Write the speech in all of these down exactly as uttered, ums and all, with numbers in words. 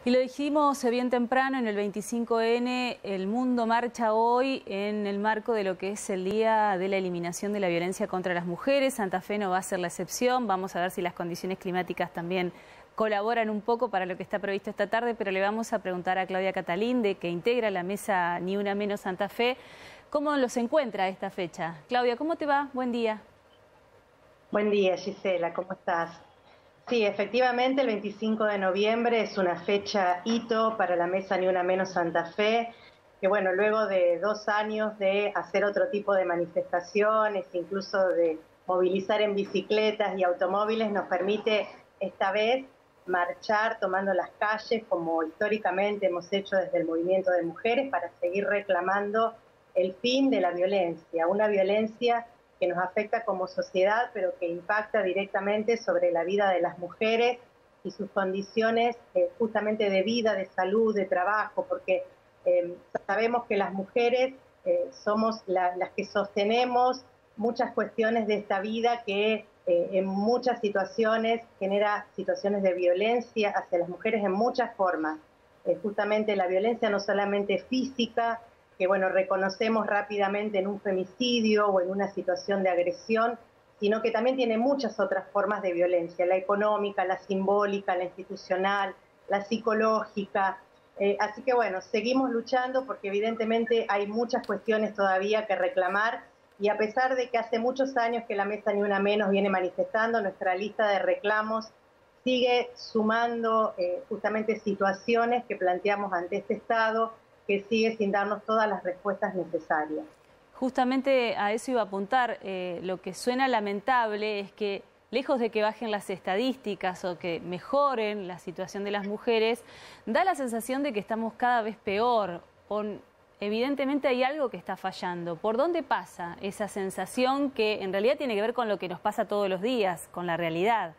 Y lo dijimos bien temprano, en el veinticinco ene, el mundo marcha hoy en el marco de lo que es el Día de la Eliminación de la Violencia contra las Mujeres. Santa Fe no va a ser la excepción. Vamos a ver si las condiciones climáticas también colaboran un poco para lo que está previsto esta tarde, pero le vamos a preguntar a Claudia Catalín, de que integra la mesa Ni Una Menos Santa Fe, ¿cómo los encuentra esta fecha? Claudia, ¿cómo te va? Buen día. Buen día, Gisela, ¿cómo estás? Sí, efectivamente, el veinticinco de noviembre es una fecha hito para la mesa Ni Una Menos Santa Fe, que bueno, luego de dos años de hacer otro tipo de manifestaciones, incluso de movilizar en bicicletas y automóviles, nos permite esta vez marchar tomando las calles, como históricamente hemos hecho desde el movimiento de mujeres, para seguir reclamando el fin de la violencia, una violencia que nos afecta como sociedad, pero que impacta directamente sobre la vida de las mujeres y sus condiciones eh, justamente de vida, de salud, de trabajo, porque eh, sabemos que las mujeres eh, somos la, las que sostenemos muchas cuestiones de esta vida que eh, en muchas situaciones genera situaciones de violencia hacia las mujeres en muchas formas. Eh, justamente la violencia no solamente física, que bueno, reconocemos rápidamente en un femicidio o en una situación de agresión, sino que también tiene muchas otras formas de violencia, la económica, la simbólica, la institucional, la psicológica. Eh, así que bueno, seguimos luchando porque evidentemente hay muchas cuestiones todavía que reclamar, y a pesar de que hace muchos años que la Mesa Ni Una Menos viene manifestando, nuestra lista de reclamos sigue sumando eh, justamente situaciones que planteamos ante este Estado, que sigue sin darnos todas las respuestas necesarias. Justamente a eso iba a apuntar. Eh, lo que suena lamentable es que, lejos de que bajen las estadísticas o que mejoren la situación de las mujeres, da la sensación de que estamos cada vez peor. Con, evidentemente hay algo que está fallando. ¿Por dónde pasa esa sensación que en realidad tiene que ver con lo que nos pasa todos los días, con la realidad?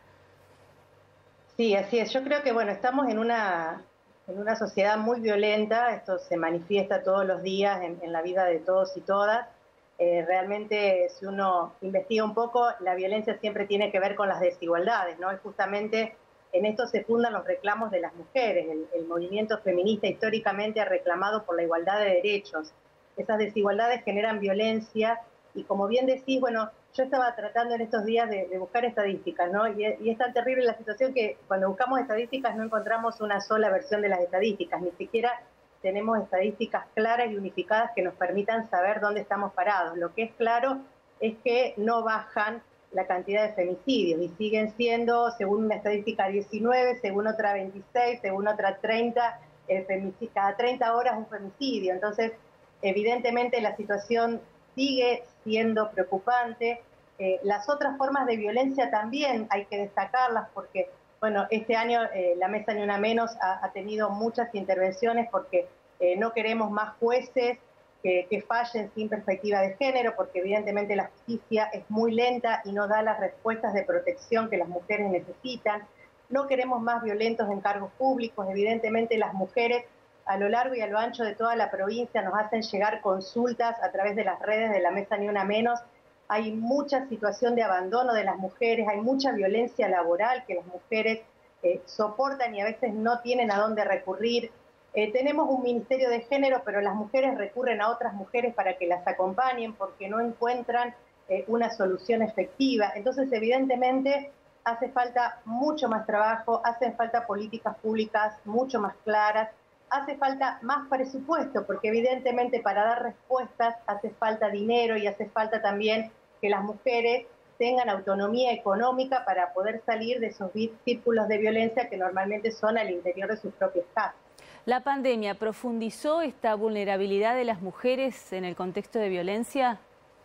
Sí, así es. Yo creo que bueno, estamos en una... en una sociedad muy violenta. Esto se manifiesta todos los días en, en la vida de todos y todas. Eh, realmente, si uno investiga un poco, la violencia siempre tiene que ver con las desigualdades, ¿no? Y justamente en esto se fundan los reclamos de las mujeres. El, el movimiento feminista históricamente ha reclamado por la igualdad de derechos. Esas desigualdades generan violencia y, como bien decís, bueno, yo estaba tratando en estos días de, de buscar estadísticas, ¿no? Y, y es tan terrible la situación que cuando buscamos estadísticas no encontramos una sola versión de las estadísticas, ni siquiera tenemos estadísticas claras y unificadas que nos permitan saber dónde estamos parados. Lo que es claro es que no bajan la cantidad de femicidios y siguen siendo, según una estadística, diecinueve, según otra veintiséis, según otra treinta, eh, femicidio, cada treinta horas un femicidio. Entonces, evidentemente la situación sigue siendo preocupante. Eh, las otras formas de violencia también hay que destacarlas porque, bueno, este año eh, la Mesa Ni Una Menos ha, ha tenido muchas intervenciones porque eh, no queremos más jueces que, que fallen sin perspectiva de género, porque evidentemente la justicia es muy lenta y no da las respuestas de protección que las mujeres necesitan. No queremos más violentos en cargos públicos. Evidentemente las mujeres a lo largo y a lo ancho de toda la provincia nos hacen llegar consultas a través de las redes de la Mesa Ni Una Menos. Hay mucha situación de abandono de las mujeres, hay mucha violencia laboral que las mujeres eh, soportan y a veces no tienen a dónde recurrir. Eh, tenemos un ministerio de género, pero las mujeres recurren a otras mujeres para que las acompañen porque no encuentran eh, una solución efectiva. Entonces, evidentemente, hace falta mucho más trabajo, hacen falta políticas públicas mucho más claras, hace falta más presupuesto, porque evidentemente para dar respuestas hace falta dinero y hace falta también que las mujeres tengan autonomía económica para poder salir de esos círculos de violencia que normalmente son al interior de sus propias casas. ¿La pandemia profundizó esta vulnerabilidad de las mujeres en el contexto de violencia?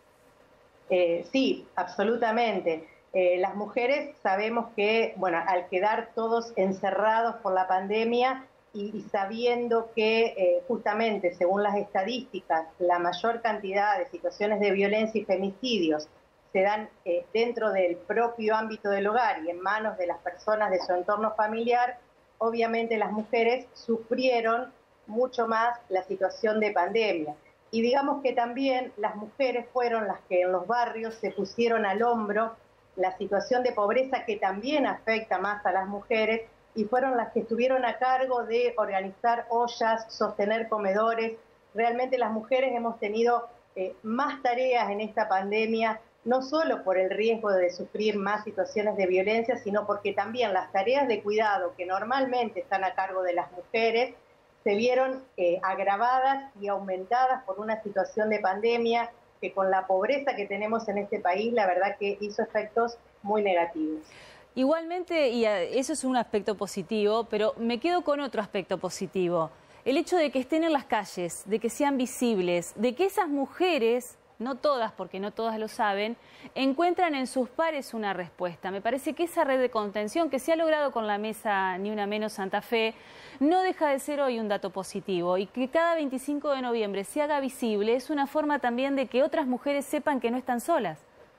Eh, sí, absolutamente. Eh, las mujeres sabemos que, bueno, al quedar todos encerrados por la pandemia, Y, y sabiendo que eh, justamente, según las estadísticas, la mayor cantidad de situaciones de violencia y femicidios se dan eh, dentro del propio ámbito del hogar y en manos de las personas de su entorno familiar, obviamente las mujeres sufrieron mucho más la situación de pandemia. Y digamos que también las mujeres fueron las que en los barrios se pusieron al hombro la situación de pobreza, que también afecta más a las mujeres, y fueron las que estuvieron a cargo de organizar ollas, sostener comedores. Realmente las mujeres hemos tenido eh, más tareas en esta pandemia, no solo por el riesgo de sufrir más situaciones de violencia, sino porque también las tareas de cuidado que normalmente están a cargo de las mujeres se vieron eh, agravadas y aumentadas por una situación de pandemia que con la pobreza que tenemos en este país, la verdad que hizo efectos muy negativos. Igualmente, y eso es un aspecto positivo, pero me quedo con otro aspecto positivo. El hecho de que estén en las calles, de que sean visibles, de que esas mujeres, no todas, porque no todas lo saben, encuentran en sus pares una respuesta. Me parece que esa red de contención que se ha logrado con la mesa Ni Una Menos Santa Fe no deja de ser hoy un dato positivo, y que cada veinticinco de noviembre se haga visible es una forma también de que otras mujeres sepan que no están solas.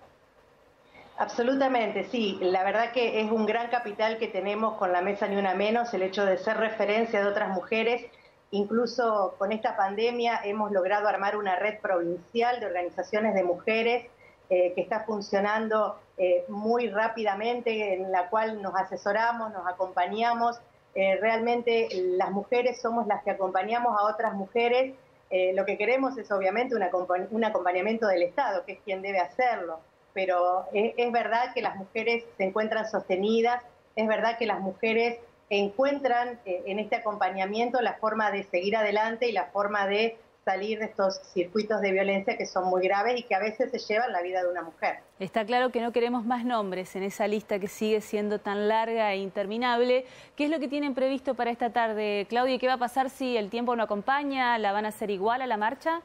Absolutamente, sí. La verdad que es un gran capital que tenemos con la mesa Ni Una Menos, el hecho de ser referencia de otras mujeres. Incluso con esta pandemia hemos logrado armar una red provincial de organizaciones de mujeres eh, que está funcionando eh, muy rápidamente, en la cual nos asesoramos, nos acompañamos. Eh, realmente las mujeres somos las que acompañamos a otras mujeres. Eh, lo que queremos es obviamente un, acompa un acompañamiento del Estado, que es quien debe hacerlo. Pero es, es verdad que las mujeres se encuentran sostenidas, es verdad que las mujeres encuentran eh, en este acompañamiento la forma de seguir adelante y la forma de salir de estos circuitos de violencia que son muy graves y que a veces se llevan la vida de una mujer. Está claro que no queremos más nombres en esa lista que sigue siendo tan larga e interminable. ¿Qué es lo que tienen previsto para esta tarde, Claudia? ¿Qué va a pasar si el tiempo no acompaña? ¿La van a hacer igual a la marcha?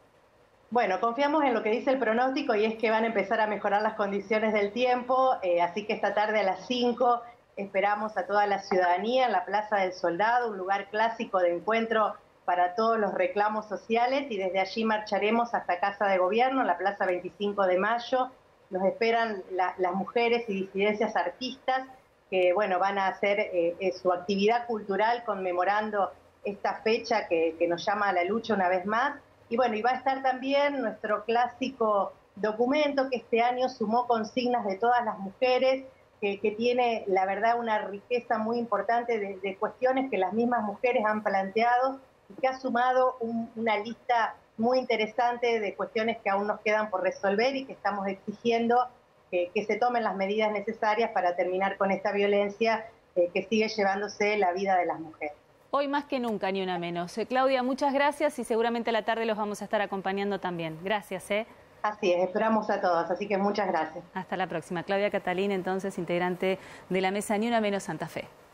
Bueno, confiamos en lo que dice el pronóstico y es que van a empezar a mejorar las condiciones del tiempo, eh, así que esta tarde a las cinco esperamos a toda la ciudadanía en la Plaza del Soldado, un lugar clásico de encuentro para todos los reclamos sociales, y desde allí marcharemos hasta Casa de Gobierno, la Plaza veinticinco de mayo. Nos esperan la, las mujeres y disidencias artistas que bueno, van a hacer eh, eh, su actividad cultural conmemorando esta fecha que, que nos llama a la lucha una vez más. Y bueno, y va a estar también nuestro clásico documento que este año sumó consignas de todas las mujeres, que, que tiene, la verdad, una riqueza muy importante de, de cuestiones que las mismas mujeres han planteado y que ha sumado un, una lista muy interesante de cuestiones que aún nos quedan por resolver y que estamos exigiendo que, que se tomen las medidas necesarias para terminar con esta violencia eh, que sigue llevándose la vida de las mujeres. Hoy más que nunca, ni una menos. Eh, Claudia, muchas gracias y seguramente a la tarde los vamos a estar acompañando también. Gracias. ¿eh? Así es, esperamos a todos, así que muchas gracias. Hasta la próxima. Claudia Catalín, entonces, integrante de la mesa Ni Una Menos Santa Fe.